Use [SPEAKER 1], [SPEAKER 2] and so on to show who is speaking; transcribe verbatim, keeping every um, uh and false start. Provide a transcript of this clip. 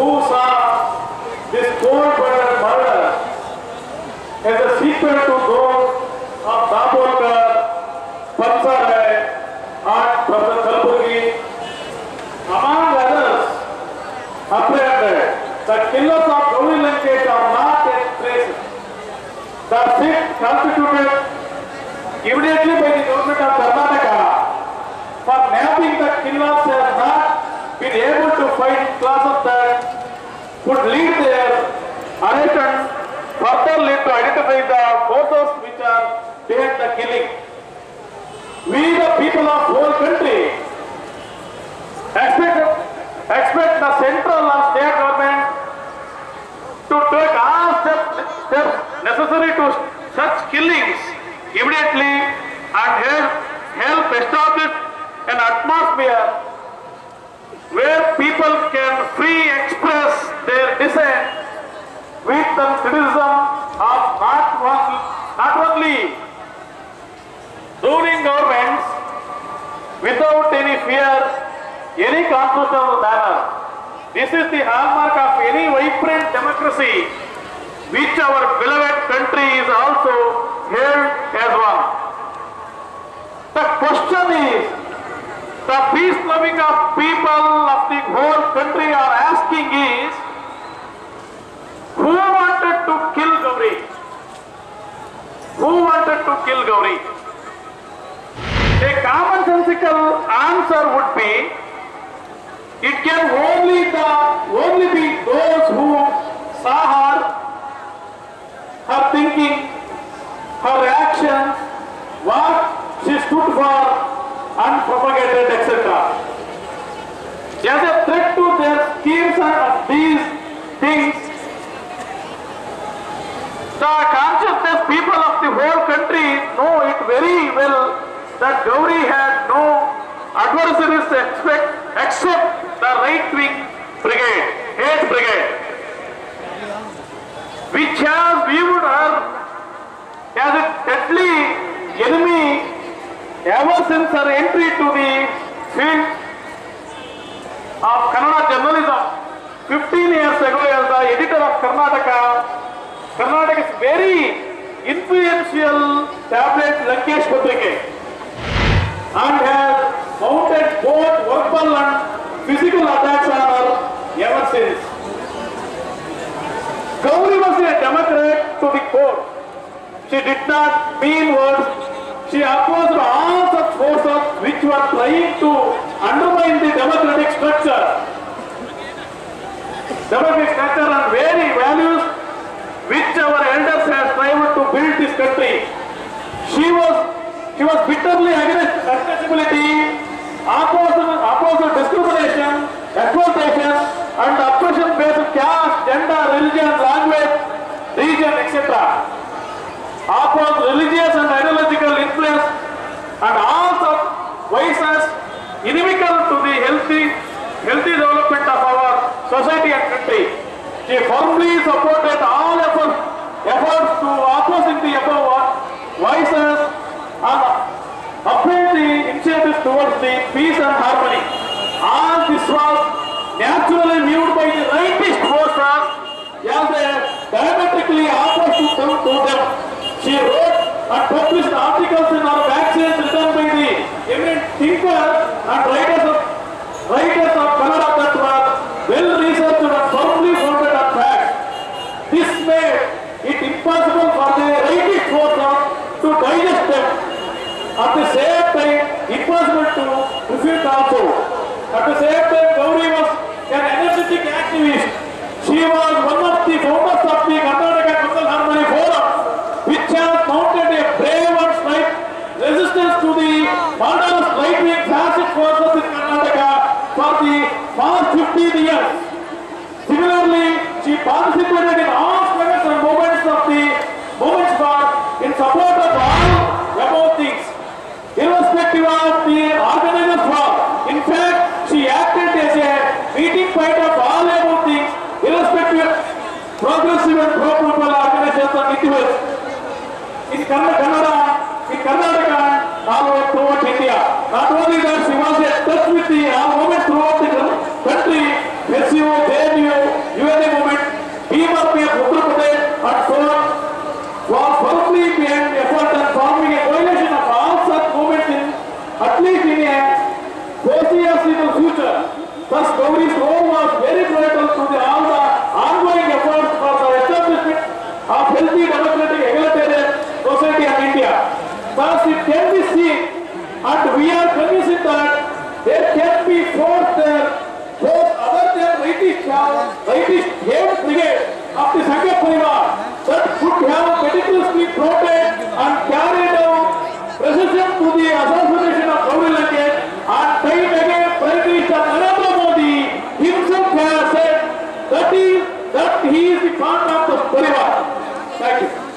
[SPEAKER 1] who saw this cold-blooded murder as a sequel to those of Dabolkar, Pansarai, and Professor Kalburgi, among others, apprehended. The killers of Gauri Lankesh are not yet traced. The six constituted immediately by the government of Karnataka for nabbing the killers has not been able to find clauses that would lead their arrest and further lead to identify the forces which are behind the killing. We, the people of the whole country, expect, expect the central and state government to take all steps, steps necessary to such killings immediately and help, help establish an atmosphere where people can free express their dissent with the criticism of not, one, not only ruling governments without any fear, any constitutional manner. This is the hallmark of any vibrant democracy, which our beloved country is also held as one. The question is, the peace loving of people of the whole country are asking is, who wanted to kill Gauri? Who wanted to kill Gauri? A commonsensical answer would be, it can only the only be those who saw her, her thinking, her actions, what she stood for, and propagated, et cetera. As a threat to their schemes of these things, the conscious people of the whole country know it very well that Gauri had no adversaries except, except the right-wing brigade, hate brigade, which has viewed her as a deadly enemy ever since her entry to the field of Kannada journalism fifteen years ago as the editor of Karnataka, Karnataka's very influential tablet Lankesh Patrike, and has mounted both verbal and physical attacks on her ever since. Gauri was a Democrat to the core. She did not mean words. She opposed all such forces which were trying to undermine the democratic structure. Democratic structure and very values which our elders have strived to build this country. She was, she was bitterly against accessibility, opposed, opposed discrimination, exploitation, and oppression based caste, gender, religion, language, region, et cetera. Opposed religious and ideological influence and all such vices inimical to the healthy, healthy development of our society and country. She firmly supported all efforts, efforts to opposing the above vices and upheld the initiatives towards the peace and harmony. All this was naturally viewed by the rightist forces as they diametrically opposed to them. To them. She wrote and published articles in our magazines written by the eminent thinkers and writers of, writers of Kannada that were well researched and firmly founded on facts. This made it impossible for the rightist forces to digest them. At the same time, impossible to refute also. At the same time, Gauri was an energetic activist. She was one of the founders of the Karnataka Social Harmony Forum, which has mounted a brave and straight resistance to the murderous right-wing fascist forces in Karnataka for the past fifteen years. Similarly, she participated in all struggles and movements of the movements for in support of all above things, irrespective of the organizers' work. In fact, she acted as a meeting point of all above things, irrespective of progressive and pro-people organizations and individuals. In Kannada, in Karnataka, all over throughout India. Not only that, she was in touch with the all movements throughout the country, S U, J N U, British Head Brigade of the Sangha Parivar that could have meticulously plotted and carried out procession to the assassination of Gauri Lankesh, and time again Prime Minister Narendra Modi himself has said that is that he is the part of the Parivar. Thank you.